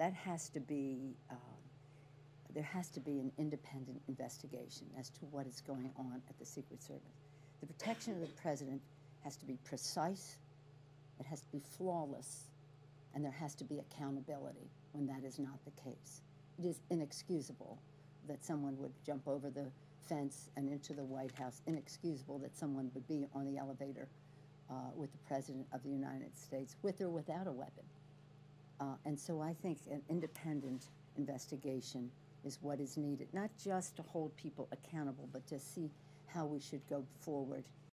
that has to be, there has to be an independent investigation as to what is going on at the Secret Service. The protection of the president has to be precise, it has to be flawless, and there has to be accountability when that is not the case. It is inexcusable that someone would jump over the fence and into the White House, inexcusable that someone would be on the elevator with the President of the United States, with or without a weapon. And so I think an independent investigation is what is needed, not just to hold people accountable, but to see how we should go forward